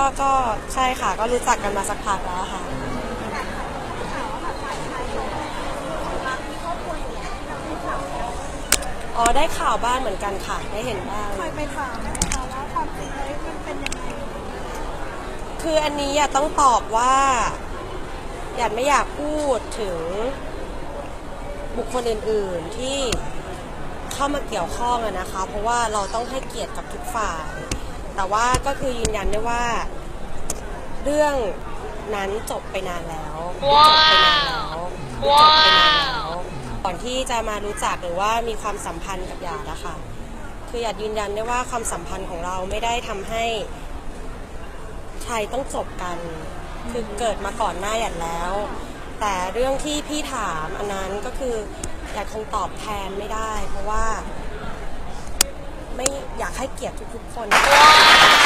ก็ใช่ค่ะก็รู้จักกันมาสักพักแล้วค่ะอ๋อได้ข่าวบ้างเหมือนกันค่ะได้เห็นบ้างเคยไปถามนะคะว่าความจริงแล้วมันเป็นยังไงคืออันนี้ต้องตอบว่าอยากไม่อยากพูดถึงบุคคลอื่นๆที่เข้ามาเกี่ยวข้องนะคะเพราะว่าเราต้องให้เกียรติกับทุกฝ่ายแต่ว่าก็คือยืนยันได้ว่าเรื่องนั้นจบไปนานแล้วจบไปนานแล้วจบไปนานแล้วก่อนที่จะมารู้จักหรือว่ามีความสัมพันธ์กับหยาดนะคะคือหยาดยืนยันได้ว่าความสัมพันธ์ของเราไม่ได้ทำให้ใครต้องจบกันคือเกิดมาก่อนหน้าหยาดแล้วแต่เรื่องที่พี่ถามอันนั้นก็คือหยาดคงตอบแทนไม่ได้เพราะว่าไม่อยากให้เกียรติทุกๆคน